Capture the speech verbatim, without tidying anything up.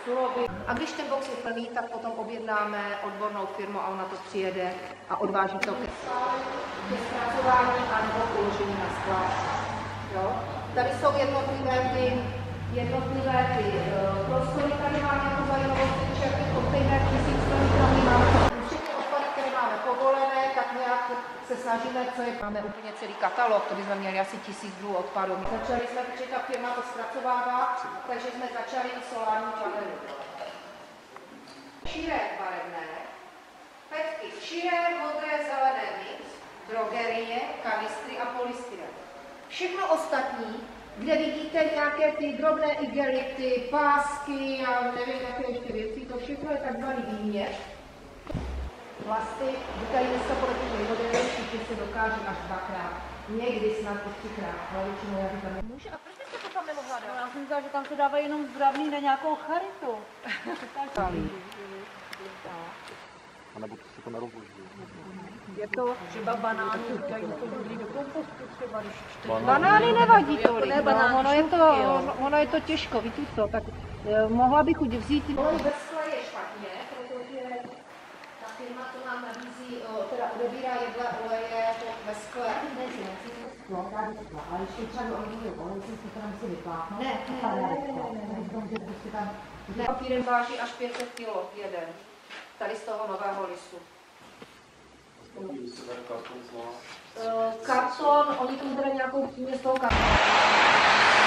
surovin. A když ten box je plný, tak potom objednáme odbornou firmu a ona to přijede a odváží to ke zpracování a nebo položení na sklad. Jo? Tady jsou jednotlivé ty, jednotlivé ty uh, prostory, tady máme jako zajímavost, že ty kontejner tisíc litrů máme všechny odpady, které máme povolené, tak nějak se snažíme, co je, máme úplně celý katalog, to bychom měli asi tisíc druhů odpadů. Začali jsme, protože ta firma to zpracovává, takže jsme začali i solární panely. Širé barevné, petky, širé, modré, zelené mix, drogerie, kanistry a polystyren. Všechno ostatní, kde vidíte nějaké ty drobné igelity, pásky a nevím, jaké ještě věci, to všechno je takzvaný výměr. Plasty, že tady dneska podle těch nejmodernějších všichni se dokáží až dvakrát, někdy snad i třikrát, ale většinou já říkám, může, a proč jste to tam nemohla dát? No, já jsem myslela, že tam se dávají jenom zdravný na nějakou charitu. A nebo se to nerozloží. Je to třeba banány, dají to dobrý do kompostu třeba, když čtyři. Banány nevadí tolik, ne, banány, no, ono, je to, šupky, ono, ono je to těžko, víte co, tak eh, mohla bych chuť vzít. Olej bez skla je špatně, protože ta firma to nám nabízí, o, teda odebírá jedle oleje bez skle. Ne, si nechci to sklo, dá do skla, ale ještě třeba do olejového oleje jsem si to nemusí vypláchnout. Ne, ne, ne, ne, ne, ne. Papírem váží až pět set kilo jeden, tady z toho nového listu. Karton, oni tomu teda nějakou přímě z toho kartonu.